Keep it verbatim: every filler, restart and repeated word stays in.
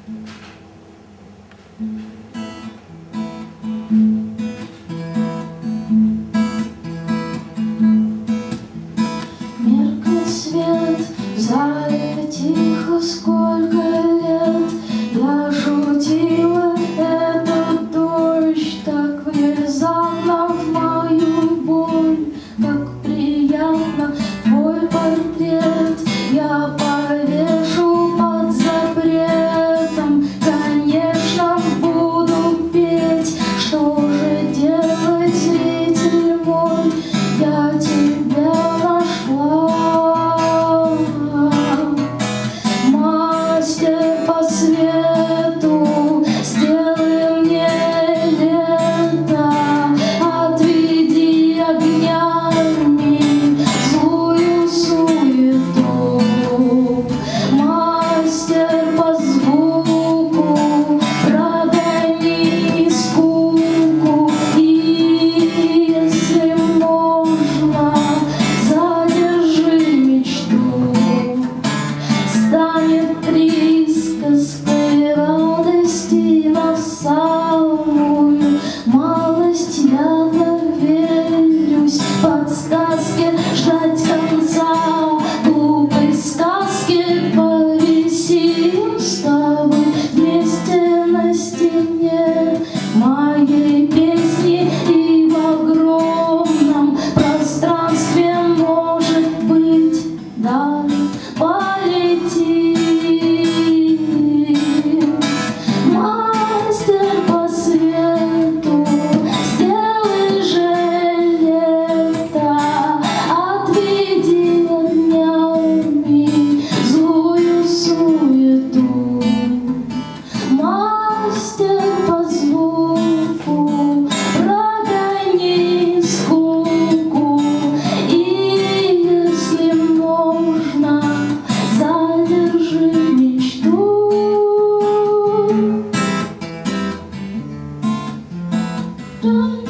Меркнет свет в зале тихо, сколько лет я шутила. Этот дождь так внезапно в мою боль, как приятно твой портрет я повешу под запретом. Конечно, буду петь, что же делать, зритель мой, я тебя нашла. Мастер по свету, сделай мне лето, отведи огнями злую суету. Мастер по звуку, прогони скуку, и, если можно, задержи мечту. Станет присказкой радости на самую малость, я доверюсь подсказке ждать конца глупой сказки. Повисим с тобой вместе на стене моей песни, и в огромном пространстве, может быть, далее полетим. Мастер по свету, сделай же лето, отведи огнями злую суету. Мастер по звуку, прогони скуку, и, если можно, задержи мечту. Dun